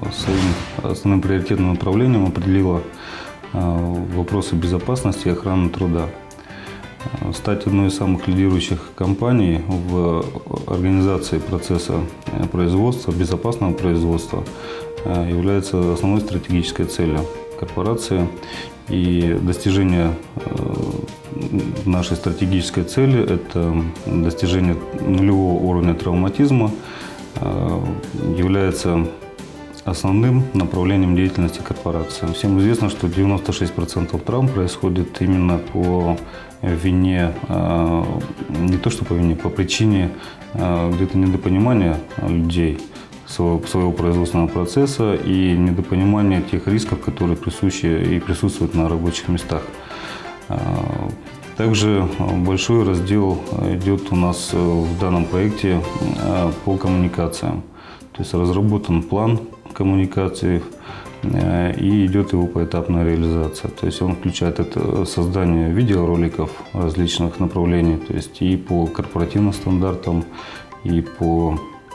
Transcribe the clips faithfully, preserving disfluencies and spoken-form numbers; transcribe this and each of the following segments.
своим основным приоритетным направлением определила вопросы безопасности и охраны труда. Стать одной из самых лидирующих компаний в организации процесса производства, безопасного производства, является основной стратегической целью корпорации. И достижение нашей стратегической цели – это достижение нулевого уровня травматизма, является основным направлением деятельности корпорации. Всем известно, что девяносто шесть процентов травм происходит именно по вине, не то что по вине, по причине где-то недопонимания людей своего, своего производственного процесса и недопонимания тех рисков, которые присущи и присутствуют на рабочих местах. Также большой раздел идет у нас в данном проекте по коммуникациям. То есть разработан план коммуникации и идет его поэтапная реализация. То есть он включает это создание видеороликов различных направлений, то есть и по корпоративным стандартам, и по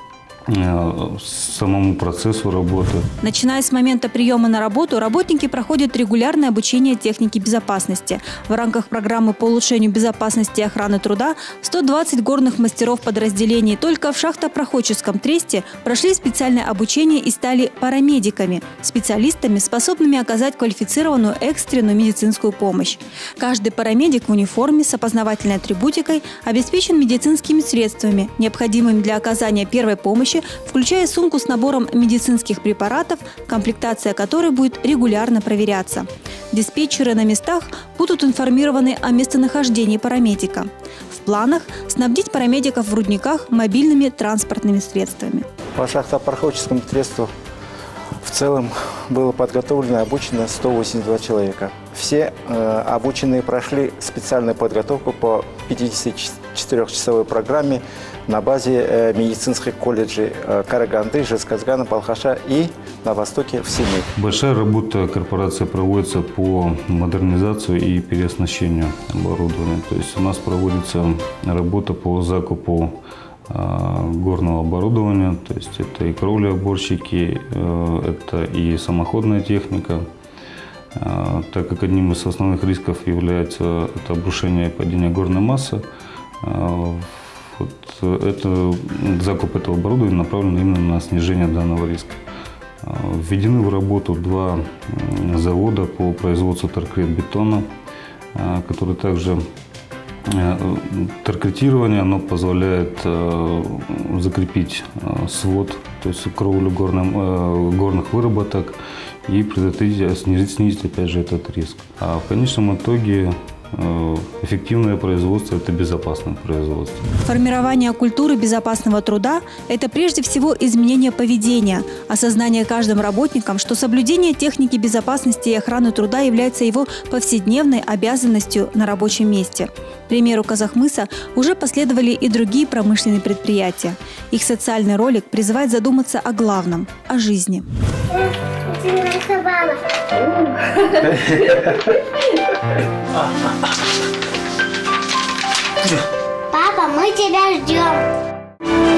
самому процессу работы. Начиная с момента приема на работу, работники проходят регулярное обучение технике безопасности. В рамках программы по улучшению безопасности и охраны труда сто двадцать горных мастеров подразделений только в шахтопроходческом тресте прошли специальное обучение и стали парамедиками, специалистами, способными оказать квалифицированную экстренную медицинскую помощь. Каждый парамедик в униформе с опознавательной атрибутикой обеспечен медицинскими средствами, необходимыми для оказания первой помощи, включая сумку с набором медицинских препаратов, комплектация которой будет регулярно проверяться. Диспетчеры на местах будут информированы о местонахождении парамедика. В планах снабдить парамедиков в рудниках мобильными транспортными средствами. По шахтопроходческому тресту в целом было подготовлено и обучено сто восемьдесят два человека. Все э, обученные прошли специальную подготовку по пятидесятичетырёхчасовой программе на базе э, медицинских колледжей э, Караганды, Жезказгана, Балхаша и на востоке в Семей. Большая работа корпорации проводится по модернизации и переоснащению оборудования. То есть у нас проводится работа по закупу горного оборудования, то есть это и кровлеоборщики, это и самоходная техника, так как одним из основных рисков является это обрушение и падение горной массы. Вот это, закуп этого оборудования направлен именно на снижение данного риска. Введены в работу два завода по производству торкрет-бетона, которые также торкретирование, оно позволяет э, закрепить э, свод, то есть кровлю горным, э, горных выработок и предотвратить, снизить, снизить опять же этот риск. А в конечном итоге э, эффективное производство – это безопасное производство. Формирование культуры безопасного труда – это прежде всего изменение поведения, осознание каждым работником, что соблюдение техники безопасности и охраны труда является его повседневной обязанностью на рабочем месте. К примеру Казахмыса уже последовали и другие промышленные предприятия. Их социальный ролик призывает задуматься о главном – о жизни. Папа, мы тебя ждем.